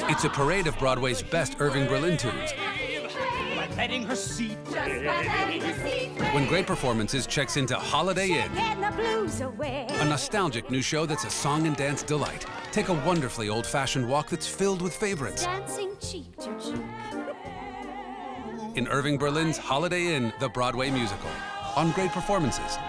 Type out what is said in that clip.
It's a parade of Broadway's best Irving Berlin tunes. Letting her seat. When great performances checks into Holiday Inn, a nostalgic new show that's a song and dance delight. Take a wonderfully old-fashioned walk that's filled with favorites. Dancing cheek to cheek. In Irving Berlin's Holiday Inn, the Broadway musical. On Great Performances.